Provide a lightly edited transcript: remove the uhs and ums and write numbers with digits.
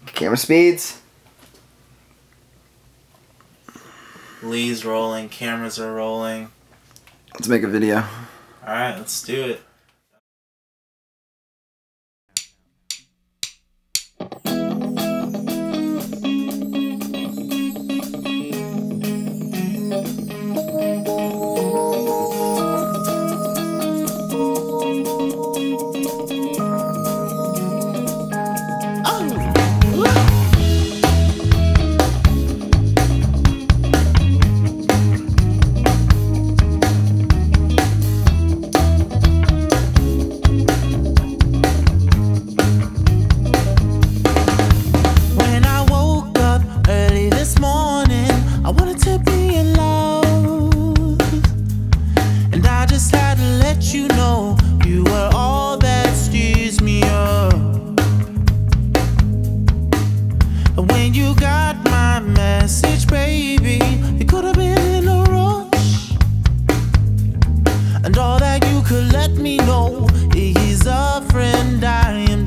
Camera speeds. Lee's rolling, cameras are rolling. Let's make a video. Alright, let's do it. You know you were all that steers me up. When you got my message, baby, you could have been in a rush. And all that you could let me know is a friend I am